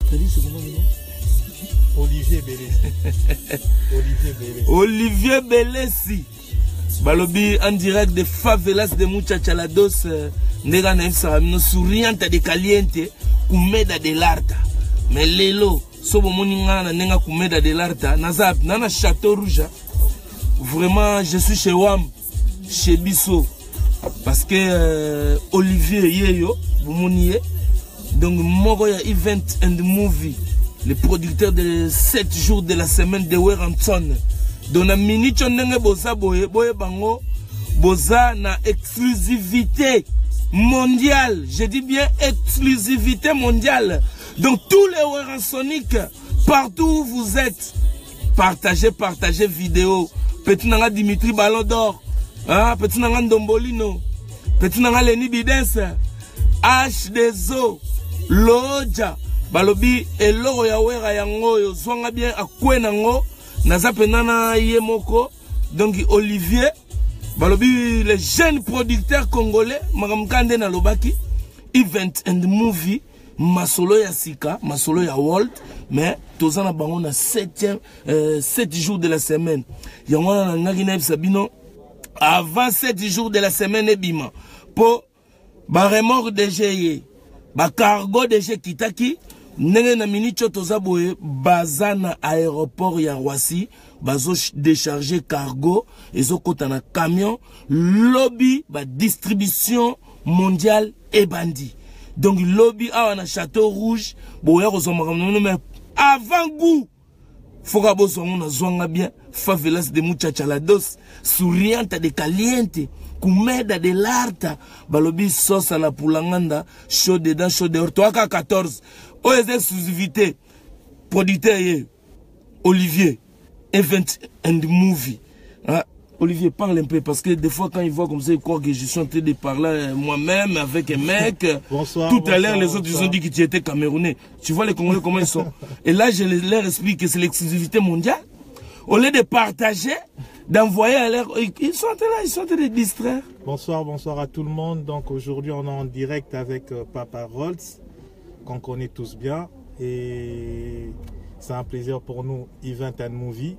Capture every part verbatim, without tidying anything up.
T'as dit c'est comment le nom? Olivier Bélessi. Olivier Bélessi. Olivier Bélessi. Balobi en direct de favelas de Muchachalados. Nega na ifsaramino souriante de caliente. Kumeda de l'arta. Mais lelo. Sobo moninga na nenga kumeda de l'arta. Nazap, nana Château Rouge. Vraiment, je suis chez Wam. Chez Bissot. Parce que euh, Olivier Yeyo, vous moniez. Donc, Moroya Event and Movie, le producteur de sept jours de la semaine de Weranson. Donc, na minute on boza boye boye bango boza na exclusivité mondiale. Je dis bien exclusivité mondiale. Donc, tous les Weransoniques, partout où vous êtes, partagez, partagez vidéo. Petit nanga Dimitri Ballon d'Or, ah, petit nanga Ndombolino, petit nanga Lenny Bidens, H des O. Loja balobi eloro ya wera yango yo zwanga bien akwe nango naza penana yemoko. Donc Olivier balobi le jeune producteur congolais makamkande na lobaki event and movie masolo ya sika masolo ya world mais tozana bango na septième euh, sept jours de la semaine yango na ngaki na sabino avant sept jours de la semaine ebima po ba remorque de G ba cargo de G kitaki nene na minicho tozaboye bazana aéroport ya Roissy bazo décharger cargo ezo kota na camion lobby ba distribution mondiale et bandi. Donc lobby a na Château Rouge boya kozomaka mais avant goût faut que boso na zonga bien favelas de Muchachalados souriante de caliente kumeda de l'arta balobi sauce à la poulanganda chaud dedans chaud dehors toi ka quatorze O S exclusivité producteur Olivier event and movie. Hein? Olivier parle un peu parce que des fois quand il voit comme ça il croit que je suis en train de parler moi-même avec un mec. Bonsoir, tout à l'heure les autres bonsoir. Ils ont dit que tu étais camerounais. Tu vois les Congolais comment ils sont. Et là je leur explique que c'est l'exclusivité mondiale. Au lieu de partager, d'envoyer à l'air, ils sont là, ils sont en train de distraire. Bonsoir, bonsoir à tout le monde. Donc aujourd'hui on est en direct avec euh, Papa Rolls, qu'on connaît tous bien. Et c'est un plaisir pour nous, Event and Movie,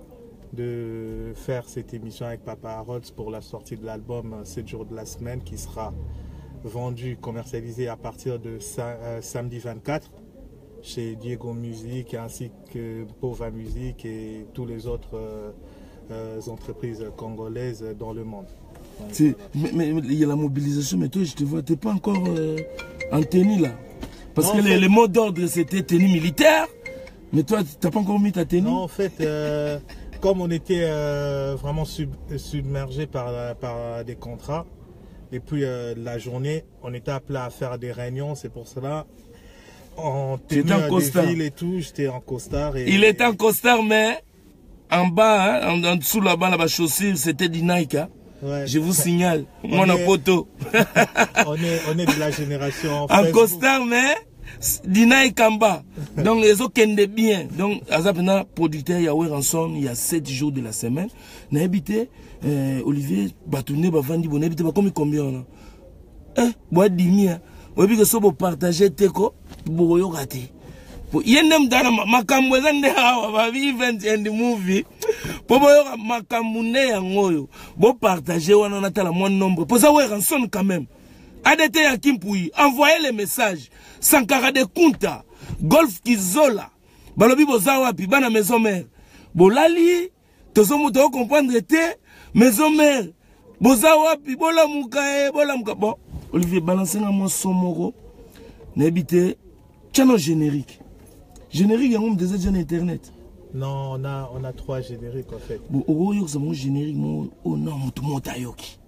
de faire cette émission avec Papa Rolls pour la sortie de l'album sept jours de la semaine qui sera vendu, commercialisé à partir de sa, euh, samedi vingt-quatre. Chez Diego Music ainsi que Pova Music et toutes les autres euh, euh, entreprises congolaises dans le monde. Donc, voilà. mais, mais, mais il y a la mobilisation, mais toi je te vois, tu n'es pas encore euh, en tenue là. Parce non, que les, fait... les mots d'ordre c'était tenue militaire, mais toi tu n'as pas encore mis ta tenue. Non, en fait, euh, comme on était euh, vraiment sub, submergé par, par des contrats, depuis euh, la journée, on était appelé à faire des réunions, c'est pour cela. En tenue en costard et tout, j'étais en costard. Et... Il était en costard, mais en bas, hein, en, en dessous là-bas, là-bas, chaussure, c'était du Nike. Hein. Ouais. Je vous signale, moi, on a poteau. on, est, on est de la génération. En Facebook. Costard, mais du Nike en bas. Donc, les autres qui bien. Donc, Azapena, producteur, il y a Weranson, il y a sept jours de la semaine. N'a habité, euh, Olivier, Batouné, Bavandi, bon, habité, combien on a? Hein, boîte dimi, hein. Oui, que ça pour partager teko, pour yo rater. Pour y en a makambo zande hawa ba event and movie. Pour yo makamune yangoyo. Bo partager wana na tala moins nombre. Pour ça Weranson quand même. Adete ya Kimpui, envoyez les messages. Sankara de Kunta, Golf Kizola. Balobi boza wapi bana maison mère. Bolali, tozo moto comprendre te maison mère. Boza wapi bola mukae, bola muka bon. Olivier, balancez moi son moro. N'habitez, channel générique. Générique, il y a un des agents internet. Non, on a, on a trois génériques en fait. Bon, oh, yo, c'est mon générique, mon, oh non, mon tout mon tayoki.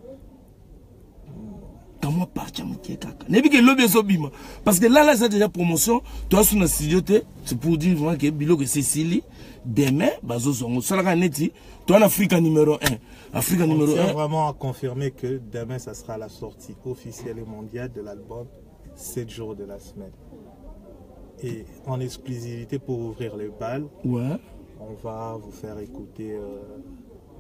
Quand moi, parti à mon kaka. N'habitez, l'obé sobima. Parce que là, là, c'est déjà promotion. Toi, sur notre studio, c'est pour dire vraiment que Bilo, que Cécilie, demain, bazo zongo. Ça, là, neti, toi, en Afrique numéro un. Afrique on numéro tient un. Vraiment à confirmer que demain, ça sera la sortie officielle et mondiale de l'album sept jours de la semaine. Et en exclusivité pour ouvrir le bal, ouais. On va vous faire écouter euh,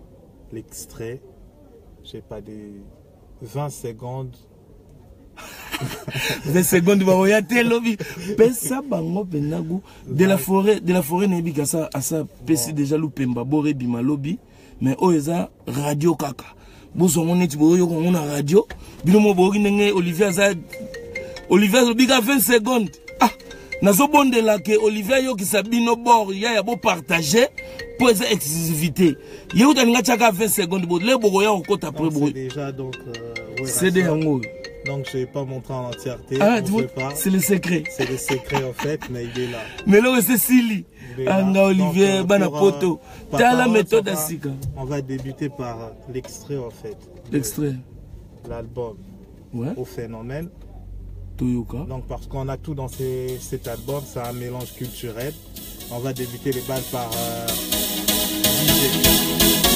l'extrait, je sais pas, des vingt secondes vingt secondes baoya te lobi pesa bango penagu de la forêt de la forêt nebi kasa asa pesi déjà lupemba bore bima lobi mais oeza radio kaka boso neti boyo ko na radio bino mo boki ndenge Olivier za Olivier lobi ka vingt secondes ah nazo bondela ke Olivier yo kisabino bor ya ya bo partager pour esa exclusivité yo taninga chaka vingt secondes bo le bogo ya okota après bo déjà donc euh, ouais, c'est des hango. Donc je ne vais pas montrer en entièreté. Ah, c'est le secret. C'est le secret en fait, mais il est là. Mais là, c'est Sili. Anga Olivier, Banapoto. Tu as la méthode à Sika. On va débuter par l'extrait en fait. L'extrait. L'album. Ouais. Au phénomène. Toyoka. Donc parce qu'on a tout dans ces, cet album, c'est un mélange culturel. On va débuter les balles par euh, D J.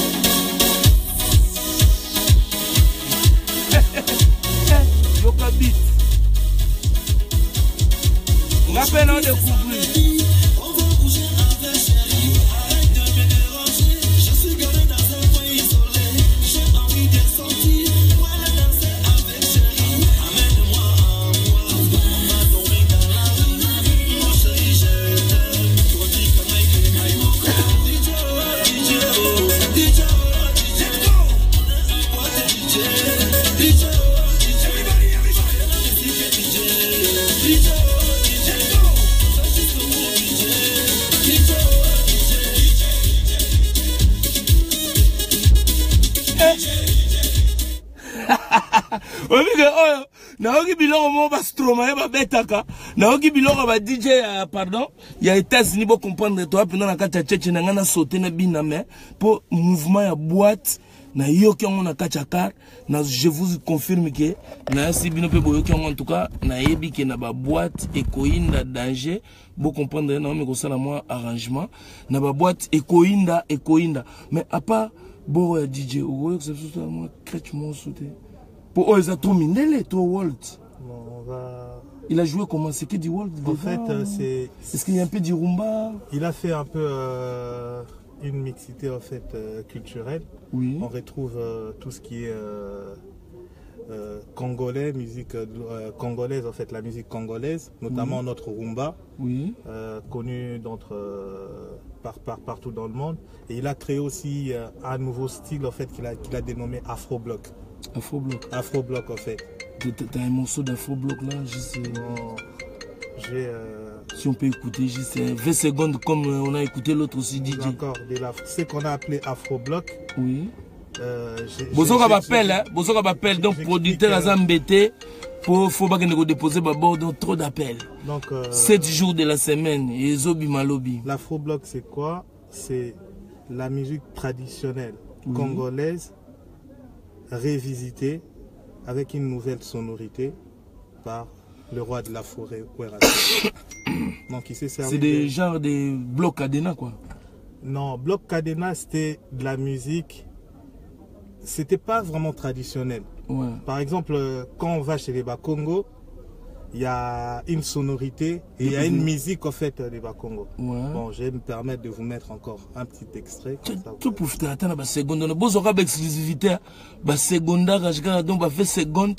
Yoka beat. On a peine à découvrir. On va bouger avec chérie. Arrête de me déranger. Je suis garé dans un coin isolé. J'ai envie de sortir. Voilà danser avec chérie. Amène-moi en moi. On va tomber dans la rue. Mon chéri, je t'aime. Toi, dis comme un game. D J, D J, D J, D J, D J. Naoki biloko mo ba stroma ba betaka naoki biloko ba D J uh, pardon ya États-Unis bo comprendre toi pendant na kata cheche na ngana sauter na bina mais pour mouvement ya boîte na yoki on na kacha car na je vous confirme que na si bino pe boyoki en tout cas na yebi que na ba boîte ekoinda danger bo comprendre na me ko sala moi arrangement na ba boîte ekoinda ekoinda mais à part bo ya D J o que c'est tout moi crèche mon sauter. Pour eux, ils ont trop mindélé, trop Walt. Bon, on va... Il a joué comment? C'est que du Walt? En fait, euh, c'est... Est-ce qu'il y a un peu du rumba? Il a fait un peu euh, une mixité en fait euh, culturelle. Oui. On retrouve euh, tout ce qui est euh, euh, congolais, musique euh, congolaise en fait, la musique congolaise, notamment oui. Notre rumba, oui. euh, connu d'entre euh, par, par, partout dans le monde. Et il a créé aussi euh, un nouveau style en fait qu'il a, qu'il a dénommé Afro-Bloc. Afro-Bloc. Afro-Bloc en fait. T'as un morceau d'Afro-Bloc là, juste... Non, j'ai... Euh... Si on peut écouter juste vingt secondes comme on a écouté l'autre aussi D J. D'accord, ce qu'on a appelé Afro-Bloc. Oui. Euh, Bozoka m'appelle, hein. Bozoka m'appelle, donc producteur à Zambété. Pour faut pas que nous déposer bord donc trop d'appels. Donc euh, sept jours de la semaine et Zobi Malobi. L'Afro-Bloc c'est quoi? C'est la musique traditionnelle oui. congolaise révisité avec une nouvelle sonorité par le roi de la forêt. Donc il s'est servi. C'est des de... genres de blocs cadena quoi? Non, bloc cadena c'était de la musique. C'était pas vraiment traditionnel. Ouais. Par exemple, quand on va chez les Bakongo, il y a une sonorité et il y a une musique en fait des Bakongo. Ouais. Bon, je vais me permettre de vous mettre encore un petit extrait. Tu peux faire attendre la seconde. On a besoin d'exclusivité. La seconde, je donc va faire seconde.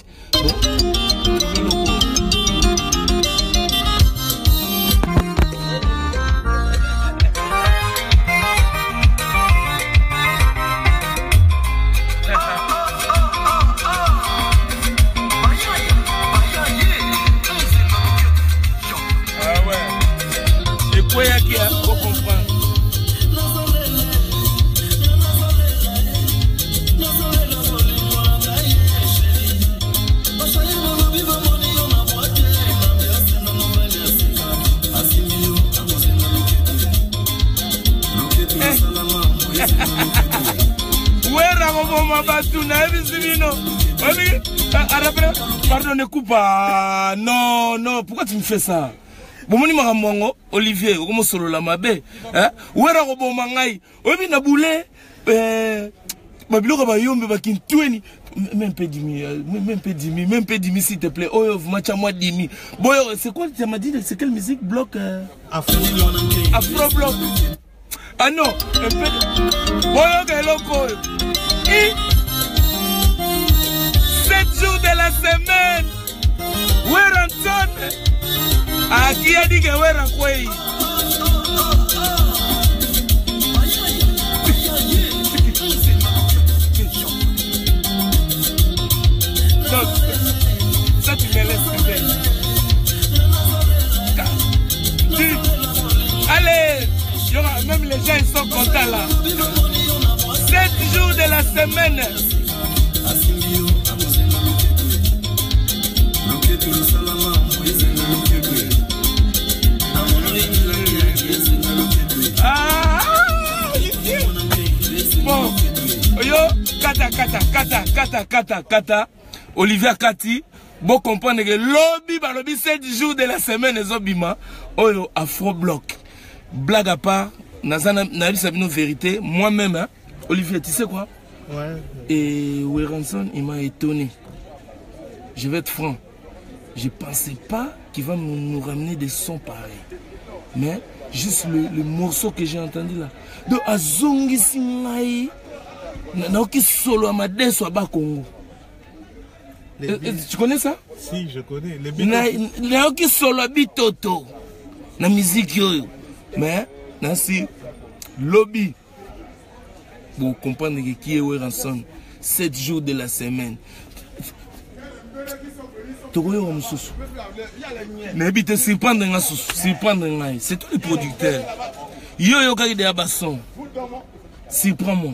Pardon, ne coupe pas. Non, non, pourquoi tu me fais ça? Bomoni makamwango, Olivier, comment solo la mabe? Hein? Ouera ko bomangai. Obi na boulé. Euh, babilo ba yombe ba kintueni. Même peu dimi, même peu dimi, même peu dimi s'il te plaît. Oh, vous matcha moi dimi. Boyo, c'est quoi tu m'as dit? C'est quelle musique bloc? Euh... Afro Afro bloc. Ah non, un peu. Boyo que loco. sept jours de la semaine. Weranson. Ah, qui a dit que Weran quoi? Ça tu me laisses faire. Allez, y aura, même les gens ils sont contents là. Sept jours de la semaine. Ah, bon, yo, kata kata kata kata kata kata. Olivier Kati, bon comprendre que lobby ba lobby sept jours de la semaine les obima. Oyo Afro Bloc. Blague à part, Nazana Nabi Sabino vérité, moi-même, hein, Olivier, tu sais quoi? Ouais. Et Weranson, il m'a étonné. Je vais être franc. Je ne pensais pas qu'il va nous, nous ramener des sons pareils. Mais juste le, le morceau que j'ai entendu là. De Azongi Singai, Naoki Solo Amade Swaba Congo. Tu connais ça? Si, je connais. Naoki Solo Bitoto. La musique yo. Mais, Nancy, lobby. Pour comprendre qui est Weranson. sept jours de la semaine. Mais te surprendre nga susu, surprendre nga. C'est tous les producteurs. Yo yo kaki de abasson. Surprends-moi.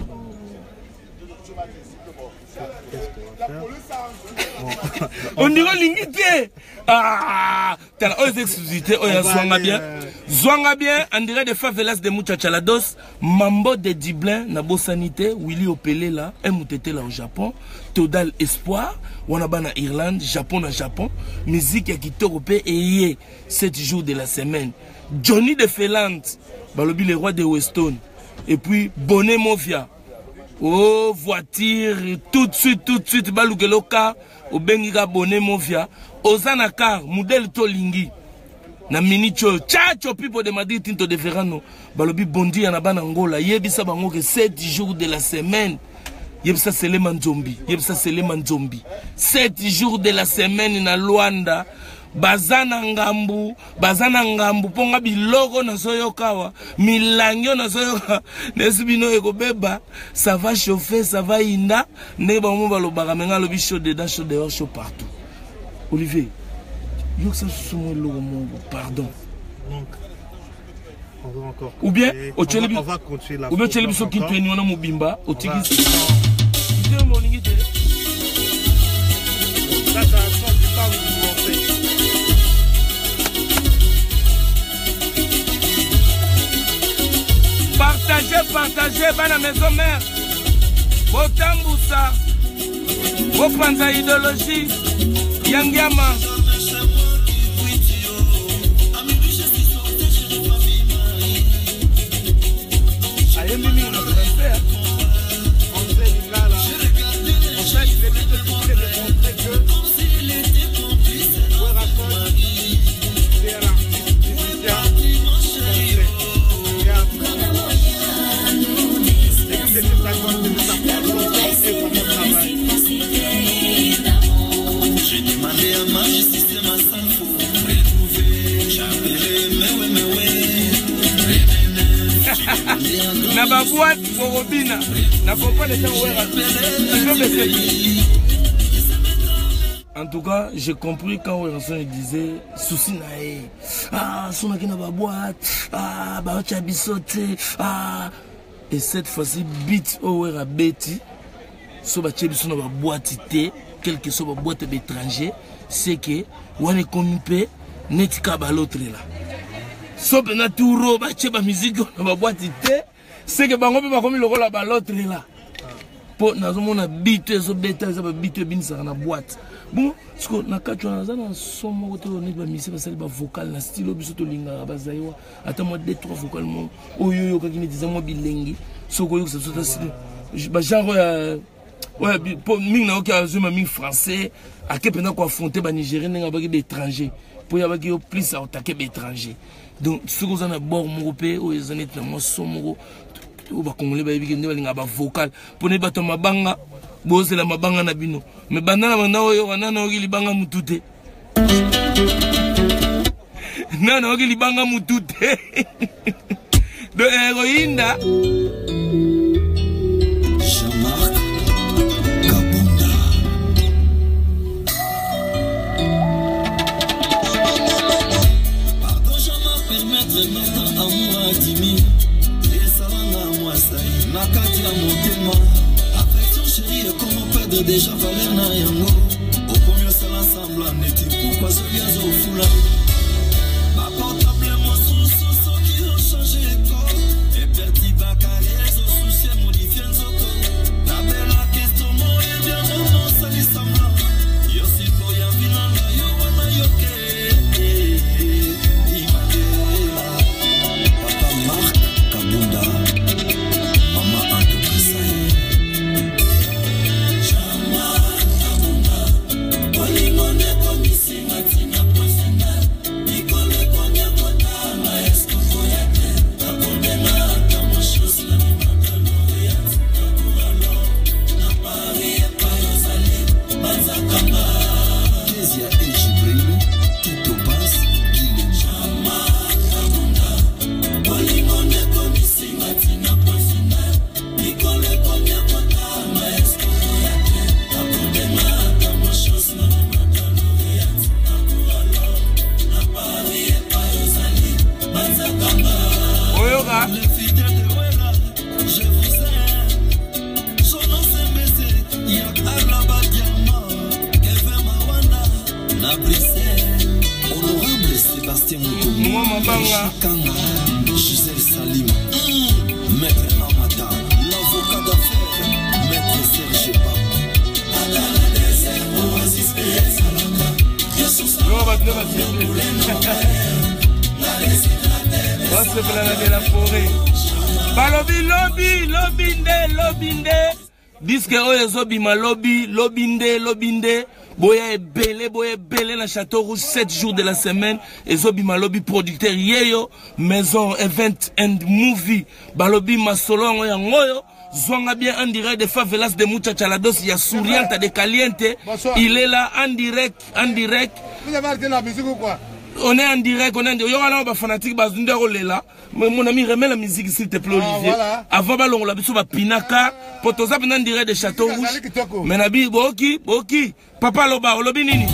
On dirait l'ingité. Ah, t'as la haute exclusivité. Oh, zwanga bien. Zwanga bien. On dirait des favelas de Muchachalados. Mambo de Diblin. Nabo Sanité. Willy Opele là. M T T là au Japon. Total Espoir. Wanaba na Irlande. Japon na Japon. Musique ya Kitoko Pe. Et yé. sept jours de la semaine. Johnny de Feland. Balobi le roi de Weston. Et puis Bonnet Mofia. Oh, voiture, tout de suite, tout de suite, Balougeloka, au Bengiga Bonnet Mofia, Ozanakar, modèle Tolingi, na minicho, tchacho pipo de Madrid Tinto de Verano, Balobi Bondi, Anaban Angola, Yebisa Bango, sept jours de la semaine, Yebisa Seleman Zombi, Yebisa Seleman Zombi, sept jours de la semaine na Luanda, Bazana ngambu, bazana ngambu, ponga biloko na soyokawa, milangyo na soyoka, nesibino eko beba, ça va chauffer, ça va inda, neba mouba lo bagamenga lo bicho dedans, chaud dehors, chaud partout. Olivier, yo ça soumo lo mongo, pardon. Donc, on va encore. Ou bien, on, va, on va continuer la. Ou bien tu es biso kintu eni wana mobimba, au tiki. Ça ça sent du temps de monter. Partagez, partagez, dans la maison mère. Vos tamboussa, vos panza idéologie, Yangiama. Aïe, Mimi, on a fait. On sait, là, là. En fait, il est vite de montrer que. J'ai demandé à ma justice et ma sang pour retrouver. J'appellerai, mais ouais, mais ouais. Na ba boîte pour Robina. Na comprendre les gens. En tout cas, j'ai compris quand Weranson disait souci nae. Ah, son qui na ba boîte. Ah, ba chabisote. Ah. Et cette fois-ci, beat Owera Betty. So ba chabisote na ba boîte té. Quel que soit la boîte d'étranger, c'est que on est compé netika ba l'autre là. So bena touro ba cheba musique na ba boîte té, c'est que bango pe ba komi loko la ba l'autre là. Po na zo mona beat so beta ça ba beat bin ça na boîte. Bon, parce que na kacho na zana son mo to ne ba misi ba sali ba vocal na style biso to linga ba zaiwa. Ata mo deux trois vocal mo oyo yo ka kini disait mo bilengi. So ko yo ça so style ba genre ouais, pour ming na oki azuma ming français, à quel point qu'on affronter ba Nigérien n'a pas d'étrangers, pour y avoir qui plus à attaquer d'étrangers. Donc ce qu'on a bord européen ou les années na mo somoro, ou ba congolais ba bibi ne ba vocal, pour ne ba to mabanga, boze la mabanga na bino. Mais banana na oyo wana na oki libanga mutute. Non, non, il banga mutute. De héroïne. Jean-Marc Kabunda. Pardon, Jean-Marc, permettre maintenant à moi Dimi. Et ça va à moi ça. Nakati à mon témoin. Affection chérie, comment perdre déjà valeur na yango. Au combien ça l'ensemble en était. Pourquoi ce viens au foulard. Ma portable mon sous-sous qui ont changé corps. Et perdu ma carrière, au souci modifié zoto. La belle question, moi et bien non, ça lui semble. Yo si pour y avoir la yo wana yo ke. Papa Marc Kabunda, Maman Anto Kasai. Jean-Marc Kabunda, Olimone Komisi Matina Posina. Nicole Konya Kota, Maestro Foyate. Kabondena, Kamo Shos, la Mimandaloria. Kakuralo, na Paris et Payosali. Banzakamba. Kezia et Jibril, Tito Bass, Guilin. Jean-Marc Kabunda, Olimone Komisi Matina Posina. Nicole Konya Kota, Maestro Foyate. Kabondena, Kamo Shos, la Mimandaloria. Kakuralo, na Paris et Payosali. Banzakamba. Oyoga. Les fidèles de Wera, je vous aime. Son nom c'est Messé, Yak Arlaba Diamant, Kevin Mawanda, na Bruxelles. Honorable Sébastien Moutoumou, Moi, ma banga. Kanga, Gisèle Salim, mm, Maître Amata, l'avocat d'affaires, Maître Serge Papa. Adala désert, Oasis P S Alaka, Jesus Non, va te lever. On se plaint de la forêt. Balobi, lobby, lobinde, lobinde. Disque oyo zobima lobby, lobinde, lobinde. Boya est belé, boya est belé na Château Rouge sept jours de la semaine. Et zobima lobby producteur yeyo, maison, event and movie. Balobi masolo ngoya ngoyo. Zonga bien en direct de favelas de Muchachalados, il y a Souriante de Caliente. Il est là en direct, en direct. Vous avez arrêté la musique ou quoi? On est en direct, on est en direct. Il y aura là, fanatique, là. Mon ami, remets la musique s'il te plaît, Olivier. Voilà. Avant, on l'a vu sur Pinaka. Potosa, on est en direct de Château Rouge. Mais Nabi, Boki, Boki. Papa Loba, Olobi Nini.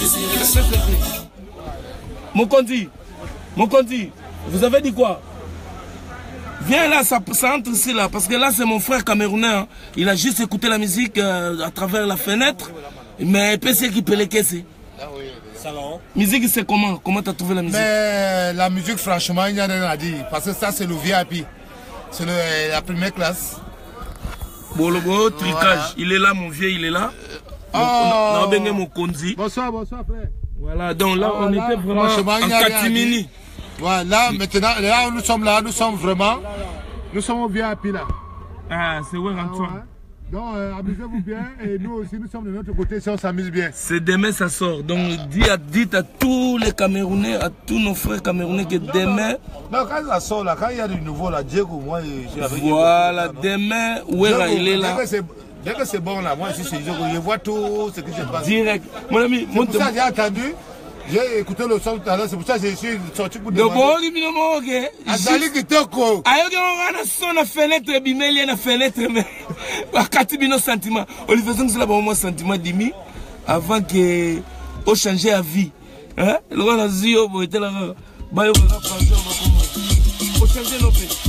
Mon Kondi, mon Kondi, vous avez dit quoi? Viens là, ça, ça entre ici là, parce que là c'est mon frère camerounais. Hein. Il a juste écouté la musique euh, à travers la fenêtre, mais P C qui peut les caisser. Salon. Musique c'est comment? Comment tu as trouvé la musique? Mais la musique franchement il n'y a rien à dire, parce que ça c'est le V I P, c'est la première classe. Bolobo, tricage, voilà. Il est là mon vieux, il est là. Oh. On a bien mon Kondi. Bonsoir, bonsoir frère. Voilà, donc là oh, on là, était vraiment en catimini. Voilà, maintenant, là où nous sommes là, nous sommes vraiment, nous sommes au V I P là. Ah, c'est vrai, Antoine. Ah, ouais. Donc, euh, amusez-vous bien et nous aussi, nous sommes de notre côté si on s'amuse bien. C'est demain, ça sort. Donc, dites à, dites à tous les Camerounais, à tous nos frères Camerounais que non, demain. Non, quand ça sort là, quand il y a du nouveau là, Diego, moi, je suis voilà, demain, Ouera, il est là. Dès que c'est bon là, moi, ici, je vois tout ce qui se passe. Direct. Mon ami, c'est pour ça que j'ai attendu. J'ai écouté le son tout à l'heure, c'est pour ça que je suis sorti pour demander. Donc, Azali Kitoko. Ayoge on a son na fenêtre bimeli na fenêtre mais bakati bino sentiment. Olivier Zong c'est là bon moi sentiment dimi avant que au changer à vie. Hein? Le gars zio bo était là ba yo ba penser on va comment. Au changer nos pays.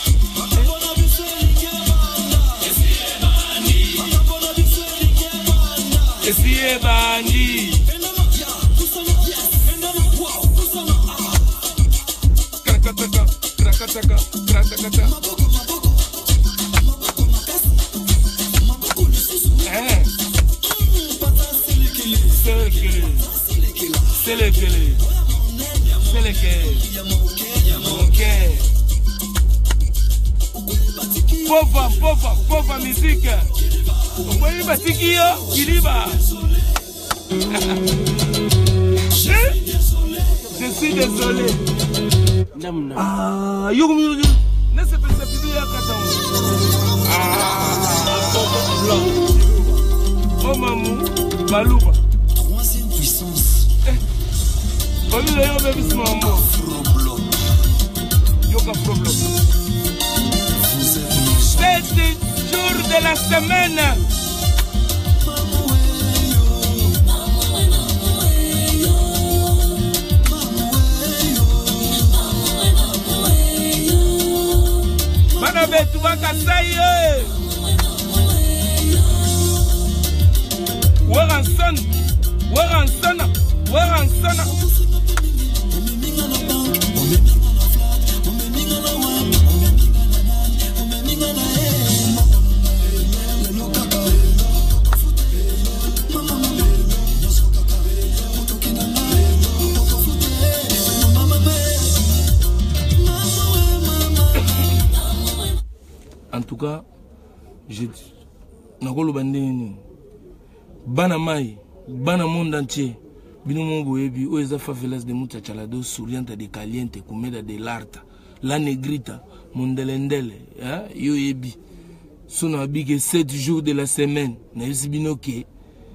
Esi e bandi. Krakataka, krakataka. Eh. C'est le kele. C'est le kele. C'est le kele. Ok. Pauvre, pauvre, pauvre musique. Vous voyez ma tiki yo, Kiliba. Je suis désolé. Ah, yo yo yo. Ne se peut pas plus à quatre. Ah, blanc. Oh maman, Balouba. Troisième puissance. de la semaine. Bana betu bakasai Weranson, Weranson, Weranson. En tout cas, je nakolo bandeni bana mai bana monde entier bino mongo ebi o eza favelas de mucha chalado souriante de caliente comeda de larta la negrita mondelendele hein yo ebi sona bige sept jours de la semaine na bino ke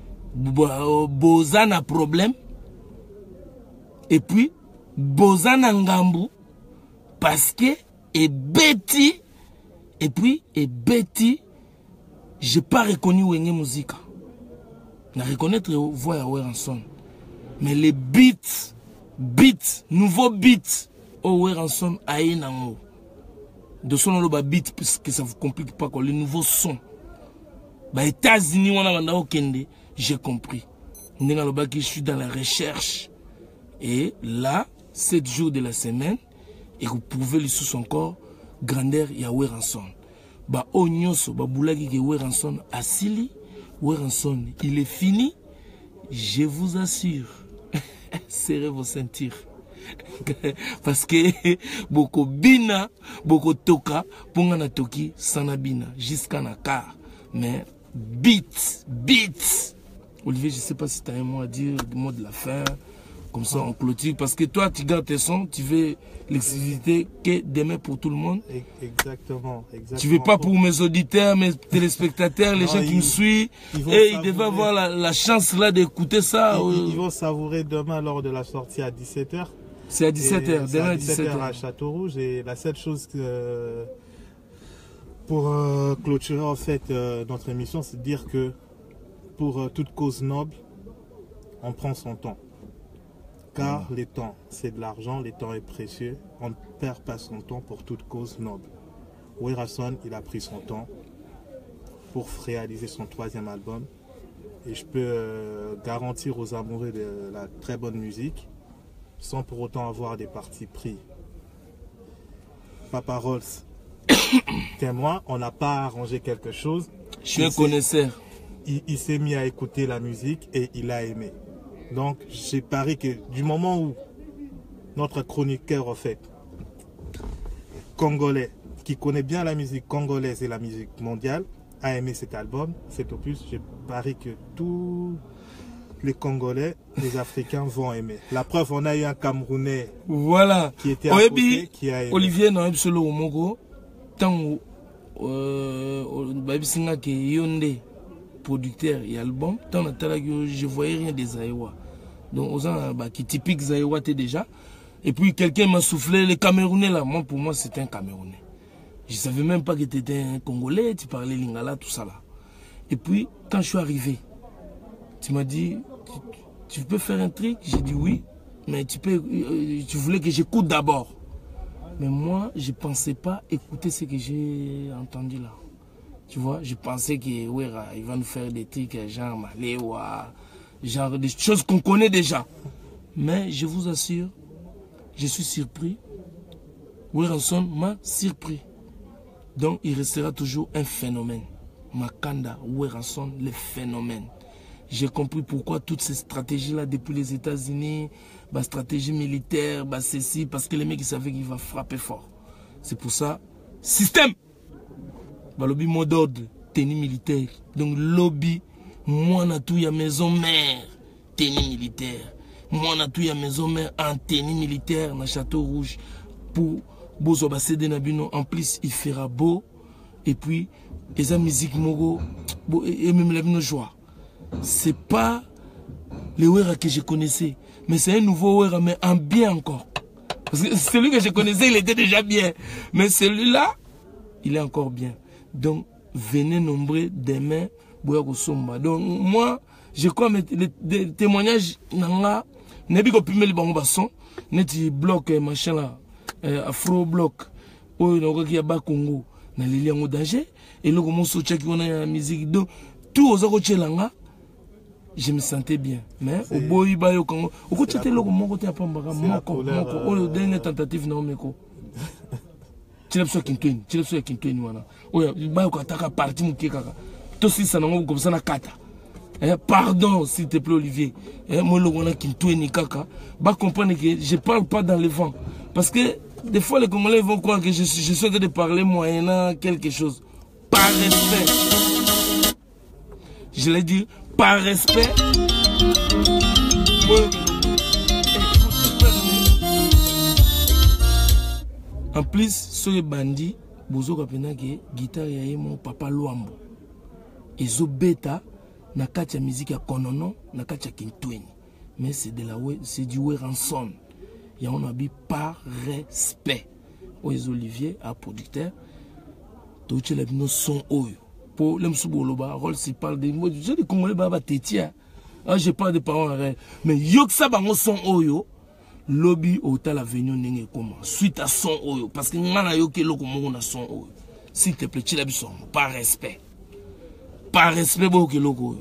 bozana problème et puis bozana ngambu parce que et beti et puis et beti j'ai pas reconnu Wenge musique. Na reconnaître voix à Weranson. Mais les beats, beats, nouveaux beats, au Weranson aïe nango. De son nom le beat puisque ça vous complique pas quoi. Les nouveaux sons. Bah États-Unis on a vanda au Kende, j'ai compris. Nenga le je suis dans la recherche. Et là, sept jours de la semaine, et vous pouvez lui sous son corps grandeur ya Weranson. Ba onyoso ba boulagi ke Weranson asili. Weranson, il est fini. Je vous assure. Serrez vos ceintures. Parce que beaucoup bina, beaucoup toka, pongana toki sanabina jusqu'à naka. Mais beat, beat. Olivier, je sais pas si tu as un mot à dire, le mot de la fin. Comme ça, on clôture. Parce que toi, tu gardes tes sons, tu veux l'exclusivité que demain pour tout le monde. Exactement. exactement. Tu veux pas pour mes auditeurs, mes téléspectateurs, les non, gens qui ils, me suivent. Ils et ils devaient avoir la, la chance là d'écouter ça. Ils, euh... ils vont savourer demain lors de la sortie à dix-sept heures. C'est à dix-sept heures, demain à dix-sept heures à Château-Rouge. Et la seule chose que, pour euh, clôturer en fait euh, notre émission, c'est de dire que pour euh, toute cause noble, on prend son temps. Car les temps, c'est de l'argent, les temps est précieux. On ne perd pas son temps pour toute cause noble. Weranson, il a pris son temps pour réaliser son troisième album. Et je peux euh, garantir aux amoureux de la très bonne musique, sans pour autant avoir des partis pris. Papa Rolls, témoin, on n'a pas arrangé quelque chose. Je suis un connaisseur. Il, il s'est mis à écouter la musique et il a aimé. Donc, j'ai parié que du moment où notre chroniqueur, en fait, congolais, qui connaît bien la musique congolaise et la musique mondiale, a aimé cet album, cet opus, j'ai parié que tous les Congolais, les Africains vont aimer. La preuve, on a eu un Camerounais voilà. qui était à côté, qui a aimé. Olivier, non, absolument, au Mogo, tant que Yonde, producteur et album, tant que je voyais rien des Zaïwa. Donc, aux gens qui typique Zaïwa déjà. Et puis, quelqu'un m'a soufflé, les Camerounais là. Moi, pour moi, c'était un Camerounais. Je ne savais même pas que tu étais un Congolais, tu parlais lingala, tout ça là. Et puis, quand je suis arrivé, tu m'as dit, tu, tu peux faire un truc? J'ai dit oui, mais tu, peux, tu voulais que j'écoute d'abord. Mais moi, je ne pensais pas écouter ce que j'ai entendu là. Tu vois, je pensais qu'il ouais, va nous faire des trucs genre Maléwa, genre des choses qu'on connaît déjà. Mais je vous assure, je suis surpris. Weranson m'a surpris. Donc il restera toujours un phénomène. Makanda, Weranson, le phénomène. J'ai compris pourquoi toutes ces stratégies-là depuis les États-Unis, bah, stratégie militaire, bah, ceci, parce que les mecs ils savaient qu'il va frapper fort. C'est pour ça, système. Bah, lobby mot d'ordre, tenue militaire. Donc lobby, moi na tout ya maison mère, tenue militaire. Moi na tout ya maison mère en tenue militaire na Château Rouge pour Bozo Bassédé Nabino. En plus il fera beau et puis les musique mogo et même la joie. C'est pas les Wera que je connaissais, mais c'est un nouveau Wera mais en bien encore. Parce que celui que je connaissais il était déjà bien, mais celui-là il est encore bien. Donc venez nombreux demain boya kosomba. Donc moi je crois que les témoignages nanga nebi ko pimeli bango bason neti bloc machin là afro bloc oyo noko ki ya ba Congo na lili yango danger et le comment soutien qui on a la musique donc tout aux autres chelanga je me sentais bien mais au boy ba yo Congo au côté te loko mon côté apamba moko moko oyo dernière tentative na omeko tila so kintweni tila so kintweni wana oyo ba yo kataka parti muke kaka to si ça nango comme ça na kata. Eh, pardon, s'il te plaît, Olivier. Eh, moi, le qui ni kaka. Bah, comprendre que je parle pas dans le vent. Parce que des fois, les Congolais vont croire que je, je souhaite de parler moyennant quelque chose. Par respect. Je l'ai dit, par respect. En plus, sur les bandits, Bozo Kapena qui guitare et mon papa Luambo. Ils ont bêta. Na kati ya musique ya konono na kati ya kintweni mais c'est de la c'est du ransom ya on a dit par respect aux Olivier à producteur tout le monde son oyo pour le msuboloba rôle s'il parle des mots je dis congolais baba tetia ah j'ai pas de parents mais yoksa bango son oyo lobby au la venue nenge comment suite à son oyo parce que ngana yoke loko mongo na son oyo s'il te plaît tu la bison par respect. Par respect, beaucoup de locaux.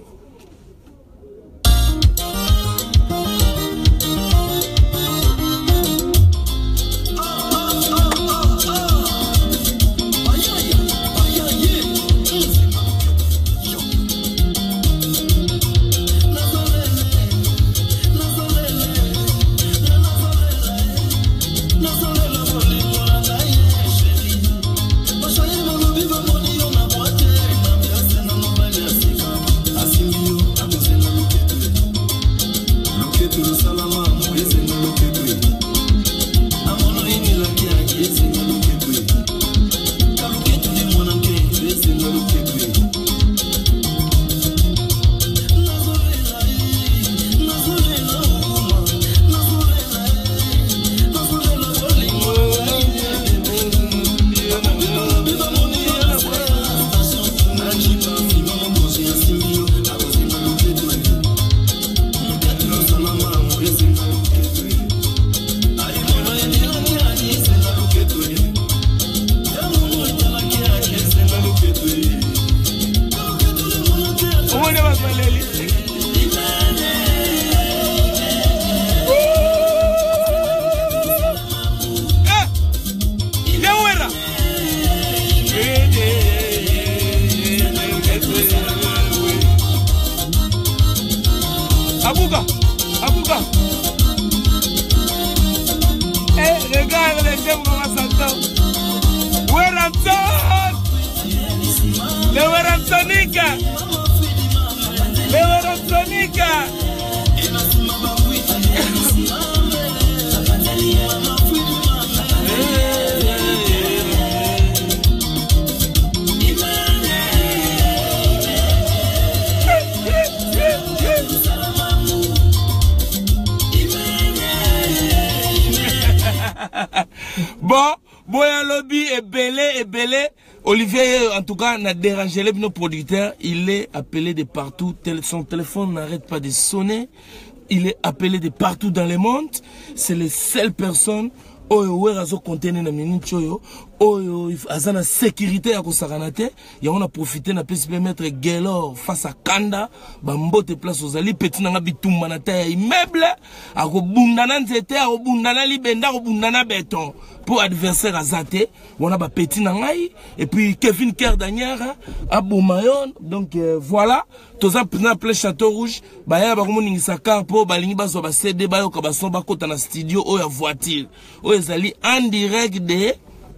Abouga, Abouga. Eh, regarde les gens comme ça. Weramson, le Weramsonica, le Weramsonica. Bon, Boya Lobby est belé, est belé. Olivier, en tout cas, n'a dérangé les nos producteurs. Il est appelé de partout. Son téléphone n'arrête pas de sonner. Il est appelé de partout dans le monde. C'est les seules personnes oyo werazo contenir na minute oyo oyo azana sécurité ya kosakanate ya on a profité na pesi mettre Gelor face à Kanda bambote place ozali petit na bitumba na ta immeuble akobunda na nzete akobunda na libenda akobunda na béton pour adversaire azate on a ba petit na ngai et puis Kevin Kerdanière Aboumayon donc euh, voilà toza na plein Château Rouge baya ba komoningisa carpo balingi bazo ba C D bayo ka baso ba kota na studio oyo voiture oyo ezali en direct de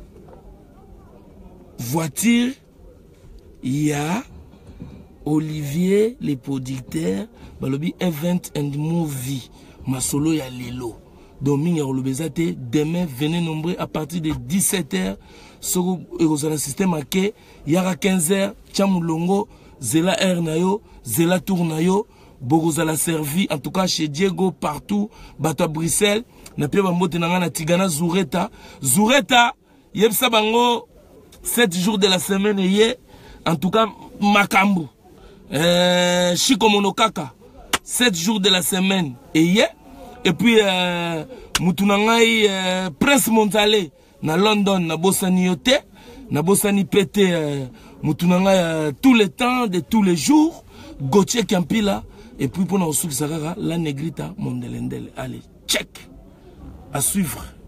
voiture. Il y a Olivier le producteur balobi event and movie masolo ya lelo domingue ya olobezate demain venez nombreux à partir de dix-sept heures sur le système ake yara quinze heures chamulongo zela air nayo zela tour nayo bogozala servi en tout cas chez Diego partout bato à Bruxelles na pia bambote na ngana tigana Zureta Zureta yebsa bango sept jours de la semaine ye En tout cas, Makambu, euh, Chiko Monokaka, sept jours de la semaine, et hier. Et puis, euh, Moutunangai, euh, Prince Montalé, na London, na Bossani Yote, na Bossani Pété, euh, Moutunangai, euh, tous les temps, de tous les jours, Gauthier Kampila, et puis pour nous, la Negrita Mondelendele. Allez, check, à suivre.